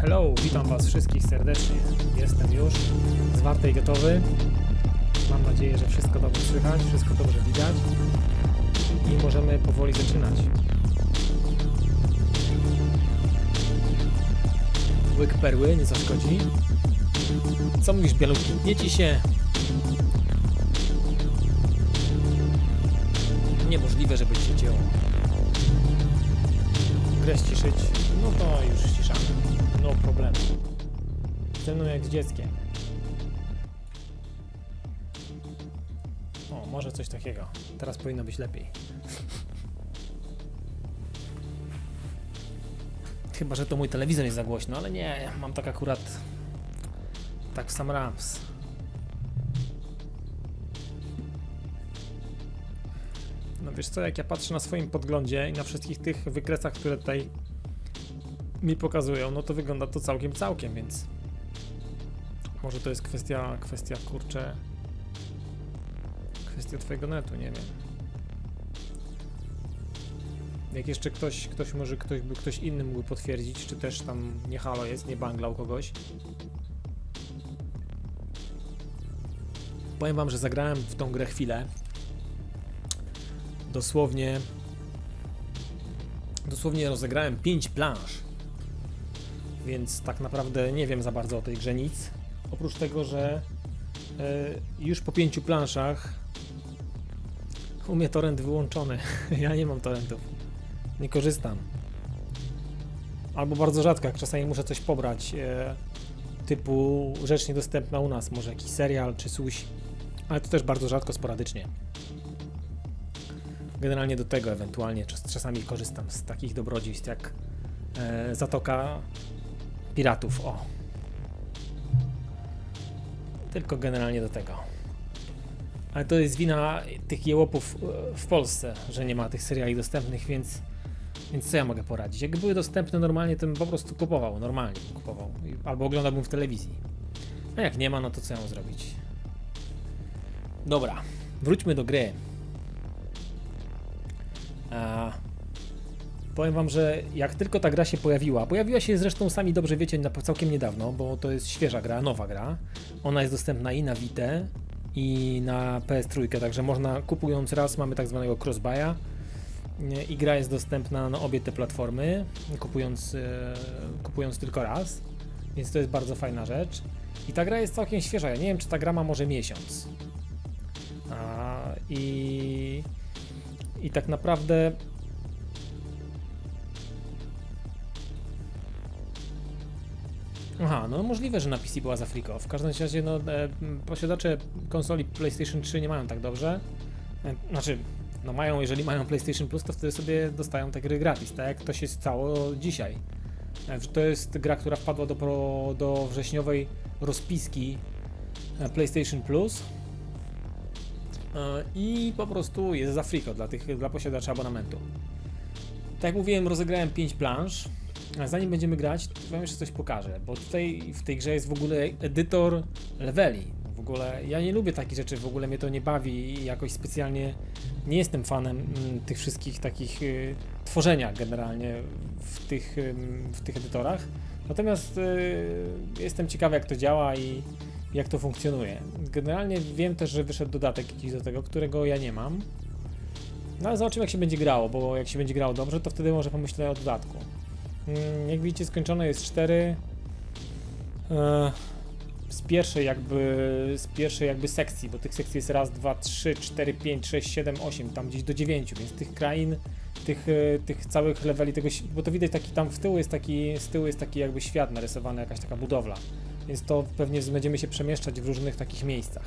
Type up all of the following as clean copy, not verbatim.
Hello, witam was wszystkich serdecznie. Jestem już zwarty i gotowy. Mam nadzieję, że wszystko dobrze słychać, wszystko dobrze widać i możemy powoli zaczynać. Łyk perły nie zaszkodzi. Co mówisz, bielutki? Nie ci się. Niemożliwe, żeby się cięło. Grę ściszyć, no to już ściszamy. No problemu. Ze mną jak z dzieckiem. O, może coś takiego. Teraz powinno być lepiej. Chyba że to mój telewizor jest za głośno, ale nie, mam tak akurat tak w sam raz. No wiesz co, jak ja patrzę na swoim podglądzie i na wszystkich tych wykresach, które tutaj mi pokazują, no to wygląda to całkiem, więc może to jest kwestia kurczę, kwestia twojego netu, nie wiem. Jak jeszcze ktoś inny mógłby potwierdzić, czy też tam nie halo jest, nie banglał kogoś. Powiem wam, że zagrałem w tą grę chwilę. Dosłownie rozegrałem 5 planż, więc tak naprawdę nie wiem za bardzo o tej grze nic, oprócz tego, że już po 5 planszach u mnie torrent wyłączony. Ja nie mam torrentów, nie korzystam, albo bardzo rzadko, jak czasami muszę coś pobrać, typu rzecz niedostępna u nas, może jakiś serial czy coś, ale to też bardzo rzadko, sporadycznie. Generalnie do tego ewentualnie czasami korzystam z takich dobrodziejstw jak Zatoka Piratów, o. Tylko generalnie do tego. Ale to jest wina tych jełopów w Polsce, że nie ma tych seriali dostępnych, więc co ja mogę poradzić? Jakby były dostępne normalnie, to bym po prostu kupował, normalnie kupował. Albo oglądałbym w telewizji. A jak nie ma, no to co ja mam zrobić? Dobra, wróćmy do gry. Powiem wam, że jak tylko ta gra się pojawiła się zresztą, sami dobrze wiecie, całkiem niedawno, bo to jest świeża gra, nowa gra. Ona jest dostępna i na Vita, i na PS3, także można, kupując raz, mamy tak zwanego cross-buy'a i gra jest dostępna na obie te platformy, kupując tylko raz, więc to jest bardzo fajna rzecz. I ta gra jest całkiem świeża, ja nie wiem, czy ta gra ma może miesiąc. I tak naprawdę aha, no możliwe, że na PC była za friko. W każdym razie, no, posiadacze konsoli PlayStation 3 nie mają tak dobrze. Znaczy, no mają, jeżeli mają PlayStation Plus, to wtedy sobie dostają te gry gratis, tak jak to się stało dzisiaj. To jest gra, która wpadła do wrześniowej rozpiski PlayStation Plus. I po prostu jest za friko dla posiadaczy abonamentu. Tak jak mówiłem, rozegrałem 5 planż. A zanim będziemy grać, to wam jeszcze coś pokażę, bo tutaj w tej grze jest w ogóle edytor leveli. W ogóle ja nie lubię takich rzeczy, w ogóle mnie to nie bawi i jakoś specjalnie nie jestem fanem tych wszystkich takich tworzenia generalnie w tych edytorach. Natomiast jestem ciekawy, jak to działa i jak to funkcjonuje. Generalnie wiem też, że wyszedł dodatek jakiś do tego, którego ja nie mam. No ale zobaczymy, jak się będzie grało, bo jak się będzie grało dobrze, to wtedy może pomyślę o dodatku. Jak widzicie, skończone jest 4 z pierwszej jakby sekcji, bo tych sekcji jest raz, 2, 3, 4, 5, 6, 7, 8, tam gdzieś do 9, więc tych krain, tych całych leveli, bo to widać taki tam z tyłu jest taki jakby świat narysowany, jakaś taka budowla, więc to pewnie będziemy się przemieszczać w różnych takich miejscach,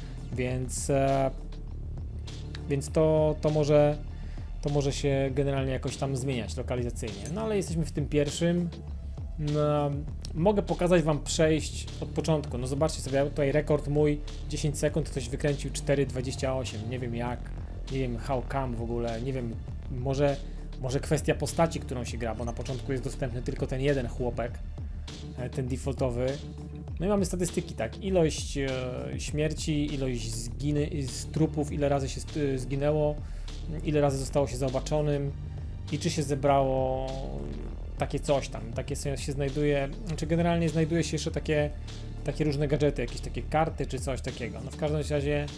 więc to może się generalnie jakoś tam zmieniać lokalizacyjnie. No ale jesteśmy w tym pierwszym. No, mogę pokazać wam przejść od początku. No zobaczcie sobie, tutaj rekord mój 10 sekund, ktoś wykręcił 4,28. Nie wiem jak, nie wiem how come w ogóle, nie wiem, może kwestia postaci, którą się gra, bo na początku jest dostępny tylko ten jeden chłopek, ten defaultowy. No i mamy statystyki, tak, ilość śmierci, ilość z trupów, ile razy się zginęło, ile razy zostało się zobaczzonym i czy się zebrało takie coś tam, takie się znajduje, znaczy generalnie znajduje się jeszcze takie różne gadżety, jakieś takie karty czy coś takiego. No w każdym razie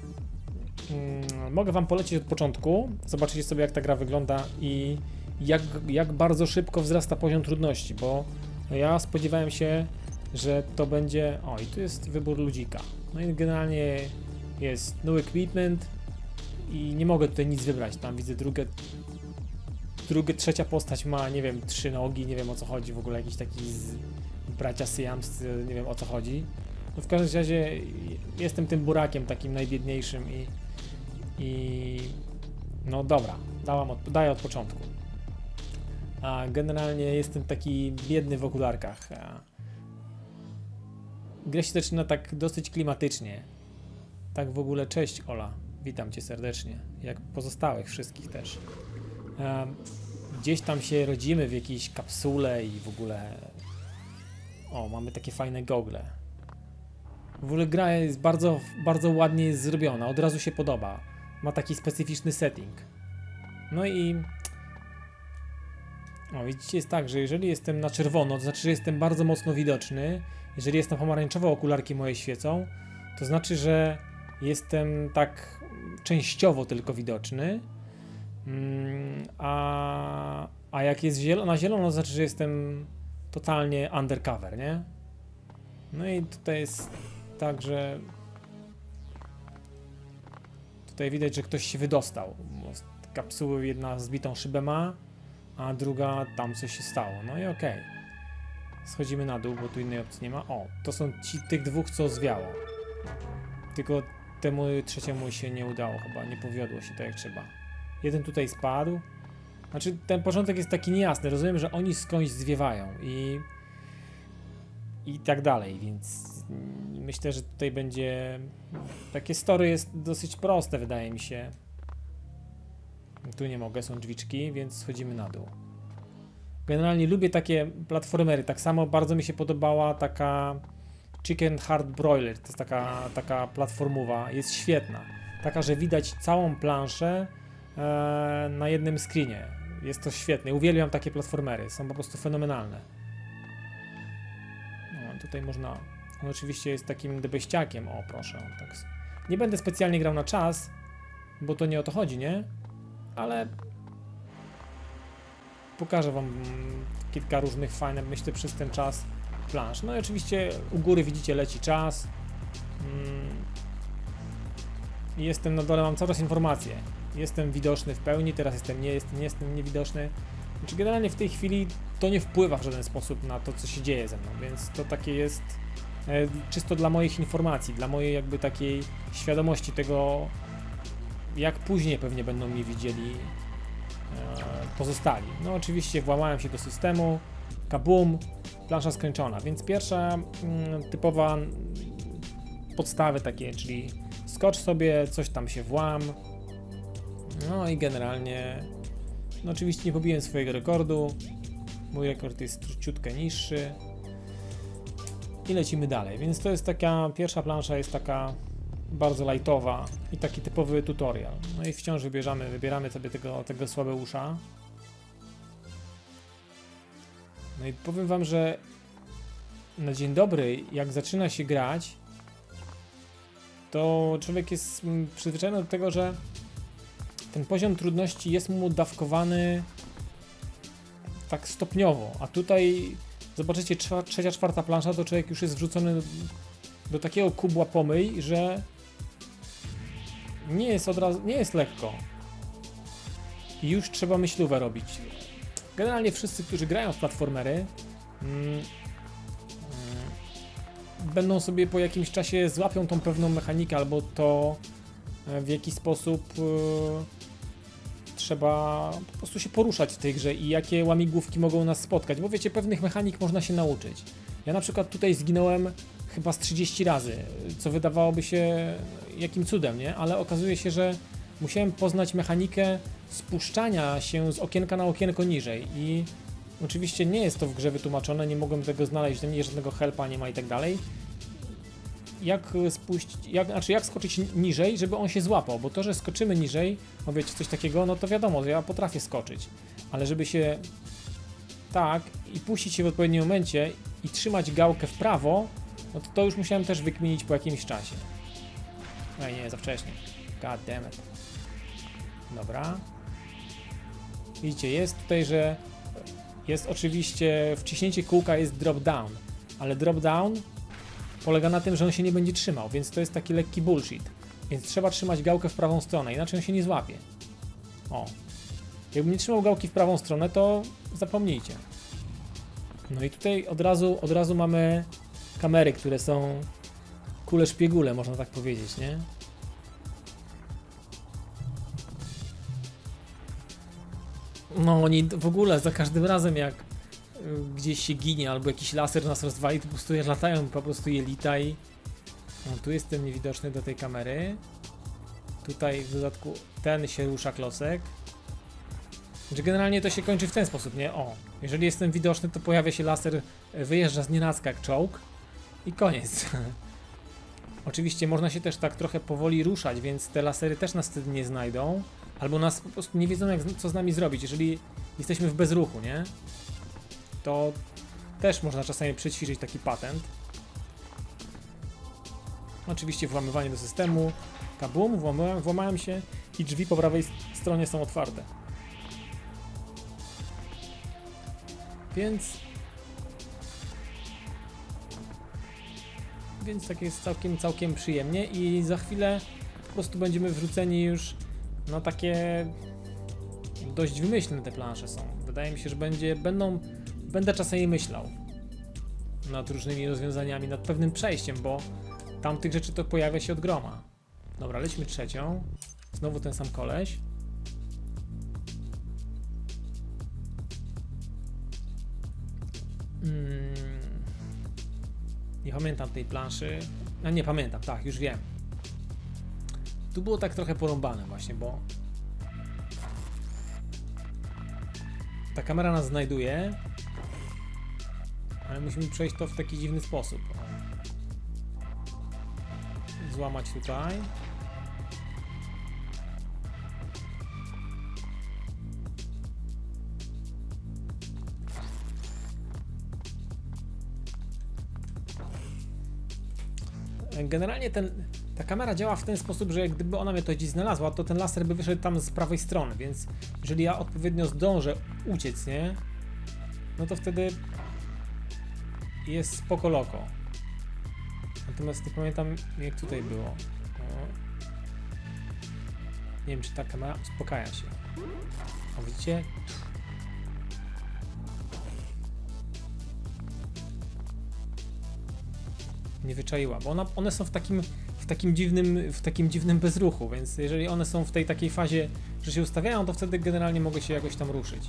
mogę wam polecić od początku, zobaczycie sobie jak ta gra wygląda i jak bardzo szybko wzrasta poziom trudności, bo ja spodziewałem się, że to będzie, o i tu jest wybór ludzika, no i generalnie jest no equipment i nie mogę tutaj nic wybrać, tam widzę trzecia postać ma, nie wiem, 3 nogi, nie wiem o co chodzi, w ogóle jakiś taki bracia syjamscy, nie wiem o co chodzi. No w każdym razie jestem tym burakiem takim najbiedniejszym i no dobra, daję od początku. A generalnie jestem taki biedny w okularkach. Gra się zaczyna tak dosyć klimatycznie. Tak w ogóle, cześć Ola, witam cię serdecznie, jak pozostałych wszystkich też. Gdzieś tam się rodzimy w jakiejś kapsule i w ogóle... O, mamy takie fajne gogle. W ogóle gra jest bardzo, bardzo ładnie zrobiona, od razu się podoba. Ma taki specyficzny setting. No i... O, widzicie, jest tak, że jeżeli jestem na czerwono, to znaczy, że jestem bardzo mocno widoczny. Jeżeli jestem pomarańczowo, okularki moje świecą, to znaczy, że jestem tak częściowo tylko widoczny. A jak jest na zielono, to znaczy, że jestem totalnie undercover, nie? No i tutaj jest tak, że tutaj widać, że ktoś się wydostał. Kapsuły jedna zbitą szybę ma, a druga tam coś się stało. No i okej. Schodzimy na dół, bo tu innej opcji nie ma. O, to są tych dwóch, co zwiało. Tylko temu trzeciemu się nie udało chyba, nie powiodło się tak jak trzeba. Jeden tutaj spadł. Znaczy ten początek jest taki niejasny, rozumiem, że oni skądś zwiewają i tak dalej, więc myślę, że tutaj będzie... Takie story jest dosyć proste, wydaje mi się. Tu nie mogę, są drzwiczki, więc schodzimy na dół. Generalnie lubię takie platformery, tak samo bardzo mi się podobała taka Chicken Heart Broiler, to jest taka platformowa, jest świetna. Taka, że widać całą planszę na jednym screenie. Jest to świetne, uwielbiam takie platformery, są po prostu fenomenalne. No, tutaj można, on oczywiście jest takim debeściakiem, o proszę. Tak. Nie będę specjalnie grał na czas, bo to nie o to chodzi, nie? Ale pokażę wam kilka różnych fajnych, myślę, przez ten czas plansz. No i oczywiście u góry widzicie, leci czas. Jestem na dole, mam cały czas informacje. Jestem widoczny w pełni, teraz nie jestem niewidoczny. Znaczy generalnie w tej chwili to nie wpływa w żaden sposób na to, co się dzieje ze mną, więc to takie jest czysto dla moich informacji, dla mojej jakby takiej świadomości tego, jak później pewnie będą mnie widzieli pozostali. No oczywiście włamałem się do systemu, kabum, plansza skończona, więc pierwsza typowa podstawy takie, czyli skocz sobie, coś tam się włam. No i generalnie, no oczywiście nie pobiłem swojego rekordu, mój rekord jest ciutkę niższy i lecimy dalej, więc to jest taka, pierwsza plansza jest taka bardzo lightowa i taki typowy tutorial. No i wciąż wybieramy sobie tego słabeusza. No i powiem wam, że na dzień dobry, jak zaczyna się grać, to człowiek jest przyzwyczajony do tego, że ten poziom trudności jest mu dawkowany tak stopniowo, a tutaj zobaczycie trzecia, czwarta plansza, to człowiek już jest wrzucony do takiego kubła pomyj, że nie jest lekko i już trzeba myślówę robić. Generalnie wszyscy, którzy grają w platformery, będą sobie po jakimś czasie złapią tą pewną mechanikę, albo to w jaki sposób trzeba po prostu się poruszać w tej grze i jakie łamigłówki mogą nas spotkać, bo wiecie, pewnych mechanik można się nauczyć. Ja na przykład tutaj zginąłem chyba z 30 razy, co wydawałoby się jakim cudem, nie? Ale okazuje się, że musiałem poznać mechanikę spuszczania się z okienka na okienko niżej i oczywiście nie jest to w grze wytłumaczone, nie mogłem tego znaleźć, żadnego helpa nie ma i tak dalej. Jak skoczyć niżej, żeby on się złapał, bo to, że skoczymy niżej, no wiecie, coś takiego, no to wiadomo, ja potrafię skoczyć, ale żeby się tak i puścić się w odpowiednim momencie i trzymać gałkę w prawo, no to już musiałem też wykminić po jakimś czasie. Ej, nie, za wcześnie. God damn it. Dobra. Widzicie, jest tutaj, że jest oczywiście wciśnięcie kółka jest drop down, ale drop down polega na tym, że on się nie będzie trzymał, więc to jest taki lekki bullshit. Więc trzeba trzymać gałkę w prawą stronę, inaczej on się nie złapie. O. Jakbym nie trzymał gałki w prawą stronę, to zapomnijcie. No i tutaj od razu mamy kamery, które są kule szpiegule, można tak powiedzieć, nie? No oni w ogóle za każdym razem jak gdzieś się ginie albo jakiś laser nas rozwali, to po prostu latają po prostu jelita i... No, tu jestem niewidoczny do tej kamery. Tutaj w dodatku ten się rusza klocek. Znaczy generalnie to się kończy w ten sposób, nie? O, jeżeli jestem widoczny, to pojawia się laser, wyjeżdża z nienacka jak czołg i koniec. Oczywiście można się też tak trochę powoli ruszać, więc te lasery też nas wtedy nie znajdą. Albo nas po prostu nie wiedzą co z nami zrobić, jeżeli jesteśmy w bezruchu, nie? To też można czasami przećwiczyć taki patent. Oczywiście włamywanie do systemu, kabum, włamałem się i drzwi po prawej stronie są otwarte. Więc tak jest całkiem przyjemnie i za chwilę po prostu będziemy wrzuceni już na takie dość wymyślne te plansze są. Wydaje mi się, że będę czasami myślał nad różnymi rozwiązaniami, nad pewnym przejściem, bo tam tych rzeczy to pojawia się od groma. Dobra, lećmy trzecią. Znowu ten sam koleś. Nie pamiętam tej planszy. No nie pamiętam, tak, już wiem. Tu było tak trochę porąbane właśnie, bo ta kamera nas znajduje, ale musimy przejść to w taki dziwny sposób. Złamać tutaj. Generalnie ta kamera działa w ten sposób, że gdyby ona mnie to gdzieś znalazła, to ten laser by wyszedł tam z prawej strony, więc jeżeli ja odpowiednio zdążę uciec, nie? No to wtedy jest spoko loko. Natomiast nie pamiętam jak tutaj było. Nie wiem czy ta kamera uspokaja się. A widzicie? Nie wyczaiła, bo one są w takim dziwnym bezruchu, więc jeżeli one są w tej takiej fazie, że się ustawiają, to wtedy generalnie mogę się jakoś tam ruszyć.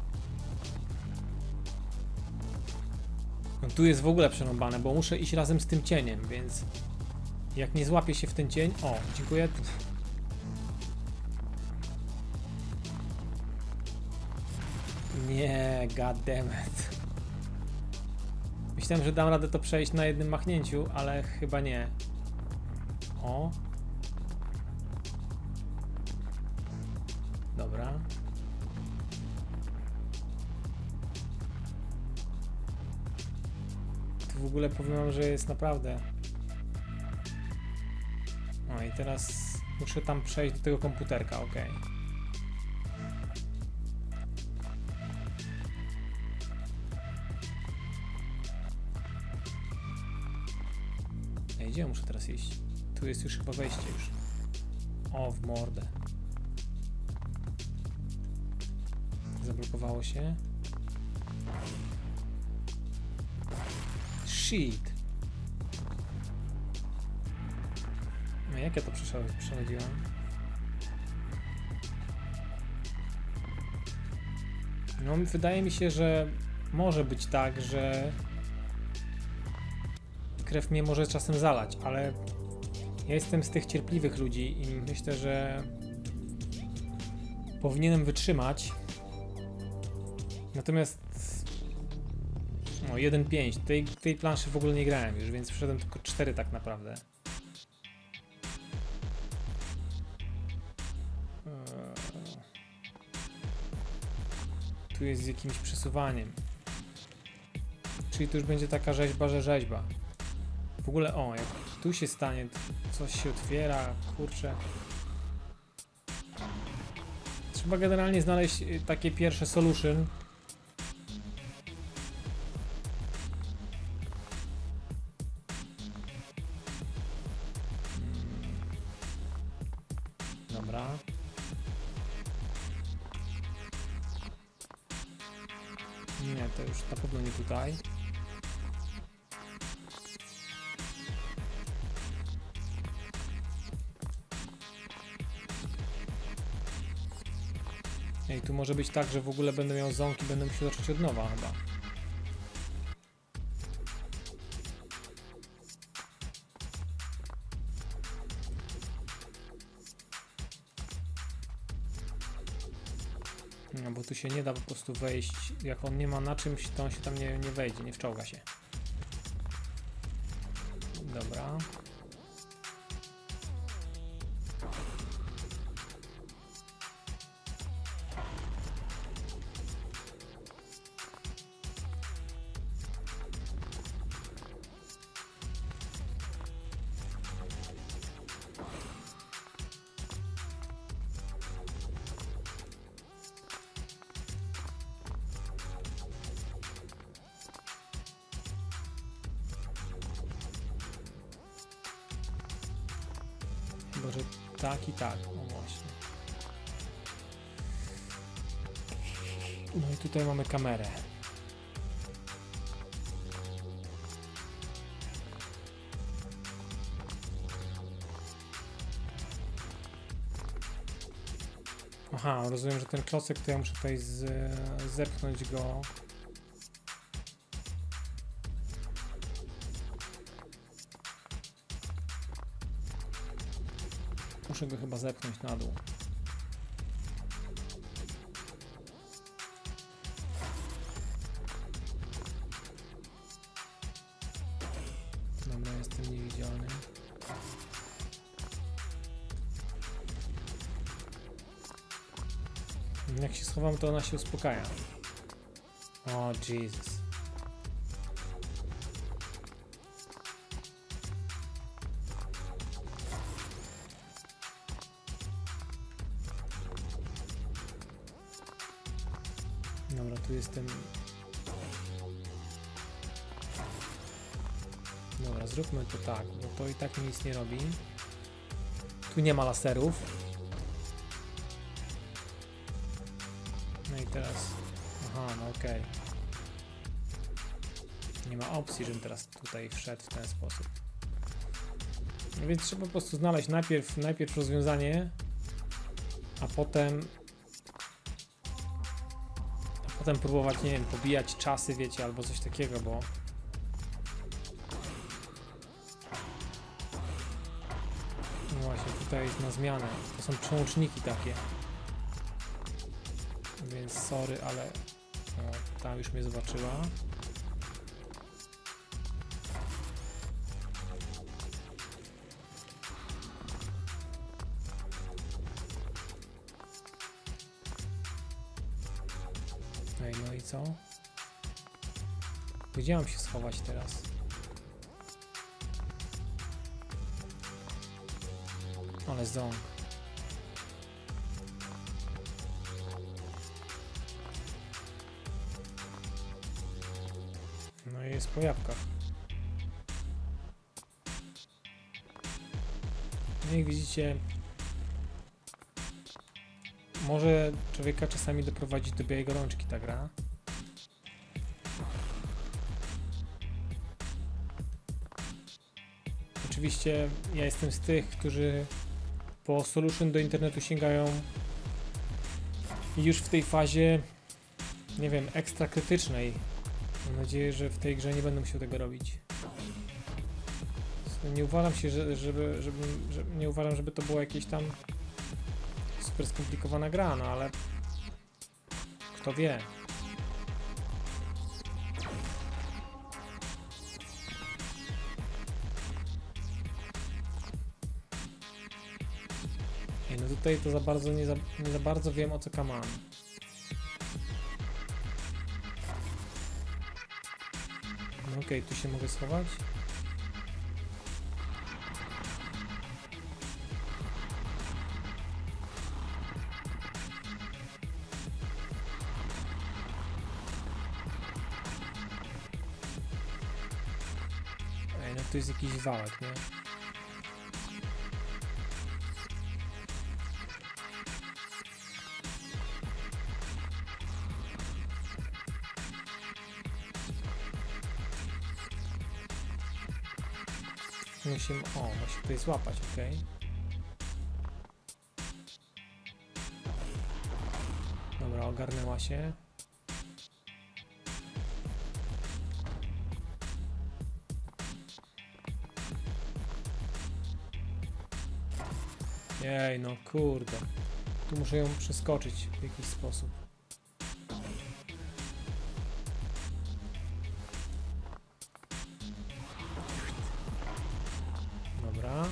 No, tu jest w ogóle przerąbane, bo muszę iść razem z tym cieniem, więc jak nie złapię się w ten cień... O, dziękuję. Nie, goddammit. Myślałem, że dam radę to przejść na jednym machnięciu, ale chyba nie. O. Dobra. Tu w ogóle powiem wam, że jest naprawdę... No i teraz muszę tam przejść do tego komputerka, ok. Gdzie ja muszę teraz iść? Tu jest już chyba wejście już. O, w mordę. Zablokowało się. Shit. No jak ja to przechodziłem? No wydaje mi się, że może być tak, że krew mnie może czasem zalać, ale ja jestem z tych cierpliwych ludzi i myślę, że powinienem wytrzymać. Natomiast no 1.5 tej planszy w ogóle nie grałem już, więc przeszedłem tylko 4 tak naprawdę. Tu jest z jakimś przesuwaniem. Czyli tu już będzie taka rzeźba, że rzeźba. W ogóle, o, jak tu się stanie, coś się otwiera, kurczę. Trzeba generalnie znaleźć takie pierwsze solution. Dobra. Nie, to już na pewno nie tutaj. Ej, tu może być tak, że w ogóle będę miał ząbki, będę musiał zacząć od nowa chyba. No bo tu się nie da po prostu wejść, jak on nie ma na czymś, to on się tam nie wejdzie, nie wczołga się. Dobra. Chyba, że tak i tak, no właśnie. No i tutaj mamy kamerę. Aha, rozumiem, że ten klocek to ja muszę tutaj zepchnąć go. Muszę go chyba zepchnąć na dół. Dobra, jestem niewidzialny. Jak się schowam, to ona się uspokaja. O, Jesus. Dobra, tu jestem. Dobra, zróbmy to tak, bo to i tak nic nie robi. Tu nie ma laserów. No i teraz. Aha, no okej. Nie ma opcji, żebym teraz tutaj wszedł w ten sposób. No więc trzeba po prostu znaleźć najpierw rozwiązanie, a potem próbować, nie wiem, pobijać czasy, wiecie, albo coś takiego, bo no właśnie, tutaj jest na zmianę. To są przełączniki takie. Więc sorry, ale o, tam już mnie zobaczyła. Ej, no i co? Gdzie mam się schować teraz? Ale ząg. No i jest po jabłkach. No jak widzicie, może człowieka czasami doprowadzić do białej gorączki ta gra. Oczywiście ja jestem z tych, którzy po solution do internetu sięgają już w tej fazie, nie wiem, ekstra krytycznej. Mam nadzieję, że w tej grze nie będę musiał tego robić. Nie uważam się, nie uważam, żeby to była jakieś tam super skomplikowana gra, no ale kto wie. Ej, no tutaj to nie za bardzo wiem, o co kam. No okej, tu się mogę schować. Ej, no to jest jakiś wałek, nie? Musimy tutaj złapać, ok? Dobra, ogarnęła się. Jej, no kurde. Tu muszę ją przeskoczyć w jakiś sposób. Dobra.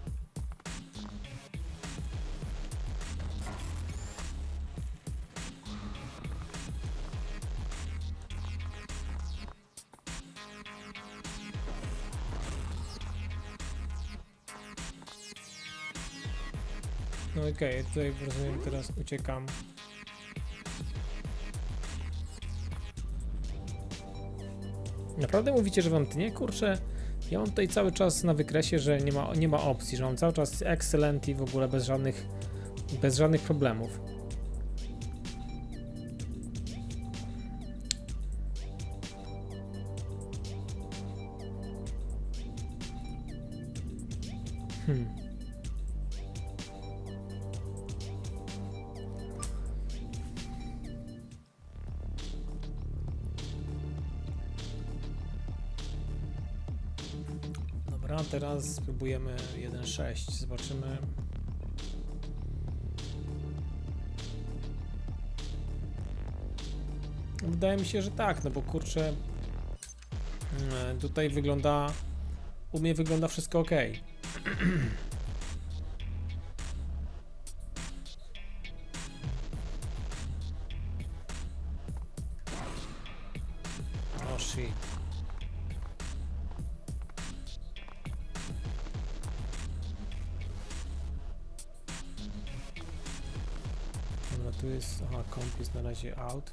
No okej, tutaj rozumiem, teraz uciekam. Naprawdę mówicie, że wam tnie? Kurczę, ja mam tutaj cały czas na wykresie, że nie ma opcji, że mam cały czas excellent i w ogóle bez żadnych problemów. Dobra, teraz spróbujemy 1.6, zobaczymy. Wydaje mi się, że tak, no bo kurczę, tutaj u mnie wygląda wszystko ok. Oh shit. Dobra, tu jest, komp jest na razie out.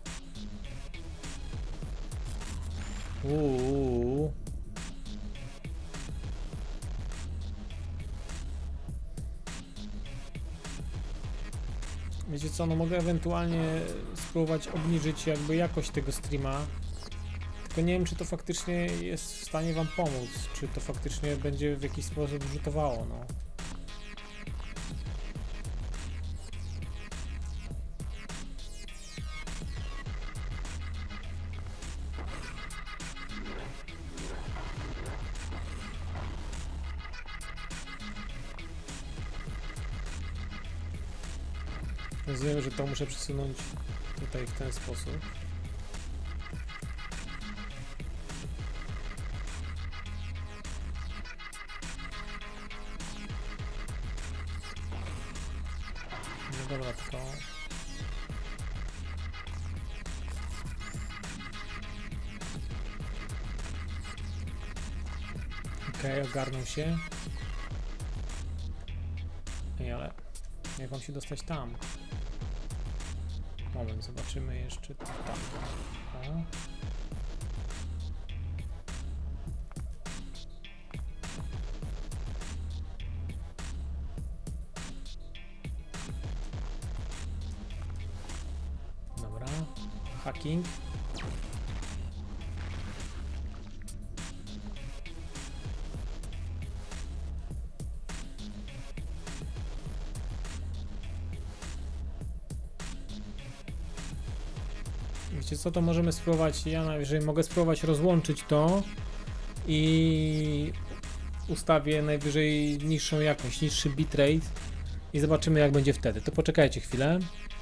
Wiecie co, no mogę ewentualnie spróbować obniżyć jakby jakość tego streama, tylko nie wiem, czy to faktycznie jest w stanie wam pomóc, czy to faktycznie będzie w jakiś sposób rzutowało, no. Rozumiem, że to muszę przesunąć tutaj w ten sposób. No dobra, tylko... Okej, ogarnął się. Ej, ale jak mam się dostać tam? Moment, zobaczymy jeszcze tam. O. Dobra, hacking. Wiecie co, to możemy spróbować, ja najwyżej mogę spróbować rozłączyć to i ustawię najwyżej niższą jakość, niższy bitrate i zobaczymy, jak będzie wtedy. To poczekajcie chwilę.